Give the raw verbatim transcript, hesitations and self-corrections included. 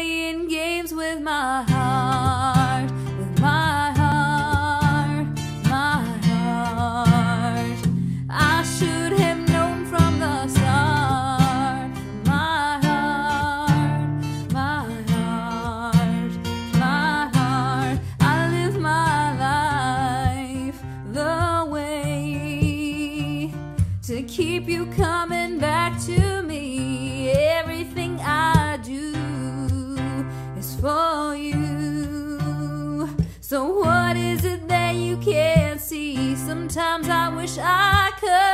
playing games with my heart, with my heart, my heart. I should have known from the start. My heart, my heart, my heart. I live my life the way to keep you coming back to me. Everything I do is for you. So what is it that you can't see? Sometimes I wish I could